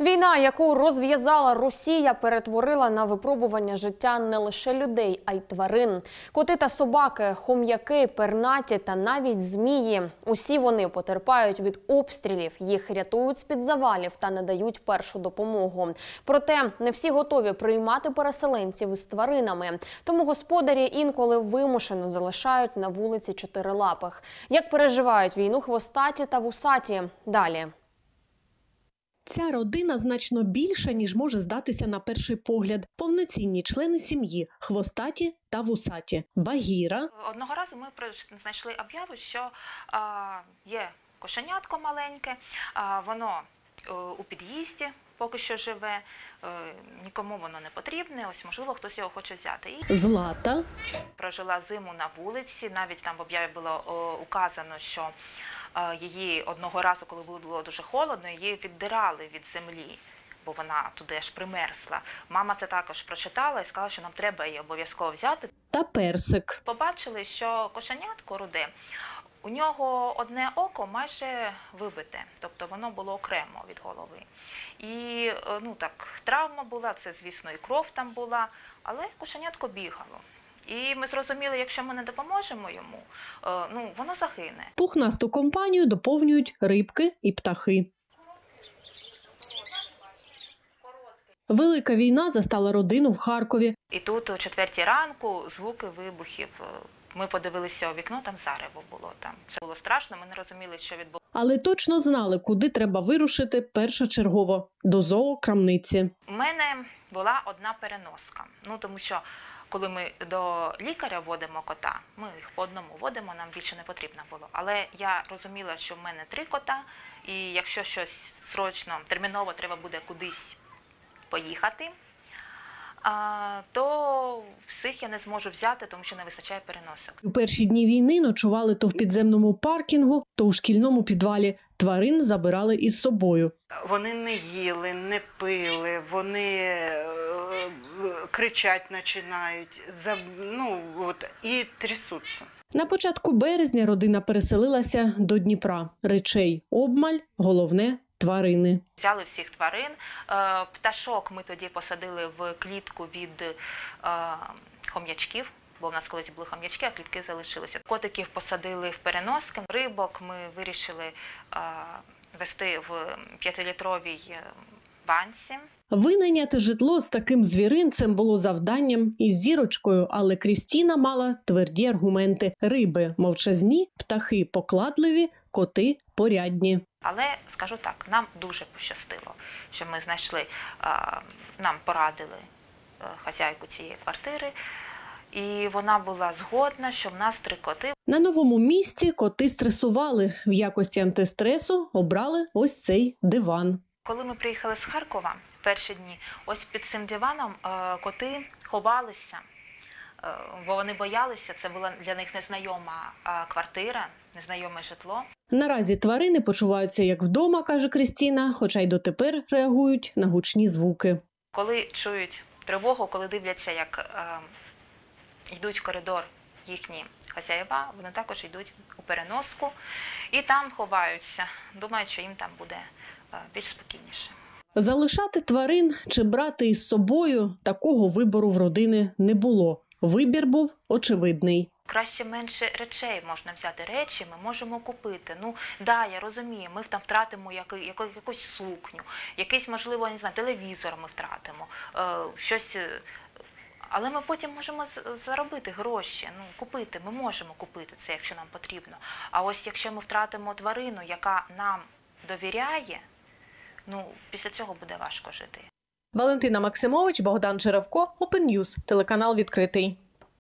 Війна, яку розв'язала Росія, перетворила на випробування життя не лише людей, а й тварин. Коти та собаки, хом'яки, пернаті та навіть змії. Усі вони потерпають від обстрілів, їх рятують з-під завалів та надають першу допомогу. Проте не всі готові приймати переселенців із тваринами. Тому господарі інколи вимушено залишають на вулиці чотирилапих. Як переживають війну хвостаті та вусаті? Далі. Ця родина значно більша, ніж може здатися на перший погляд. Повноцінні члени сім'ї – хвостаті та вусаті. Багіра. Одного разу ми знайшли об'яву, що є кошенятко маленьке, воно у під'їзді поки що живе, нікому воно не потрібне, ось можливо хтось його хоче взяти. І Злата. прожила зиму на вулиці, навіть там в об'яві було указано, що її одного разу, коли було дуже холодно, її віддирали від землі, бо вона туди аж примерзла. Мама це також прочитала і сказала, що нам треба її обов'язково взяти. Та персик. Побачили, що кошенятко руде, у нього одне око майже вибите, тобто воно було окремо від голови. І травма була, це, звісно, і кров там була, але кошенятко бігало. І ми зрозуміли, якщо ми не допоможемо йому, воно загине. Пухнасту компанію доповнюють рибки і птахи. Велика війна застала родину в Харкові. І тут о 4 ранку звуки вибухів. Ми подивилися у вікно, там зарево було. Це було страшно, ми не розуміли, що відбулося. Але точно знали, куди треба вирушити першочергово – до зоокрамниці. У мене була одна переноска, тому що коли ми до лікаря водимо кота, ми їх по одному водимо, нам більше не потрібно було. Але я розуміла, що в мене 3 кота, і якщо щось срочно, терміново треба буде кудись поїхати, то всіх я не зможу взяти, тому що не вистачає переносок. У перші дні війни ночували то в підземному паркінгу, то у шкільному підвалі. Тварин забирали із собою. Вони не їли, не пили, вони кричать починають, і трясуться. На початку березня родина переселилася до Дніпра. Речей обмаль, головне – тварини. Взяли всіх тварин. Пташок ми тоді посадили в клітку від хом'ячків, бо в нас колись були хом'ячки, а клітки залишилися. Котиків посадили в переноски. Рибок ми вирішили вести в 5-літровій банці. Винайняти житло з таким звіринцем було завданням із Зірочкою, але Крістіна мала тверді аргументи. Риби мовчазні, птахи покладливі, коти порядні. Але, скажу так, нам дуже пощастило, що ми знайшли, нам порадили хазяйку цієї квартири, і вона була згодна, що в нас 3 коти. На новому місці коти стресували. В якості антистресу обрали ось цей диван. Коли ми приїхали з Харкова в перші дні, ось під цим диваном коти ховалися, бо вони боялися, це була для них незнайома квартира, незнайоме житло. Наразі тварини почуваються як вдома, каже Крістіна, хоча й дотепер реагують на гучні звуки. Коли чують тривогу, коли дивляться, як йдуть в коридор їхні хазяїва, вони також йдуть у переноску і там ховаються, думають, що їм там буде більш спокійніше. Залишати тварин чи брати із собою – такого вибору в родини не було. Вибір був очевидний. Краще менше речей можна взяти. Речі ми можемо купити. Я розумію, ми там втратимо якусь сукню, якийсь, можливо, не знаю, телевізор ми втратимо, щось. Але ми потім можемо заробити гроші, купити. Ми можемо купити це, якщо нам потрібно. А ось якщо ми втратимо тварину, яка нам довіряє, після цього буде важко жити. Валентина Максимович, Богдан Черевко, Open News, телеканал відкритий.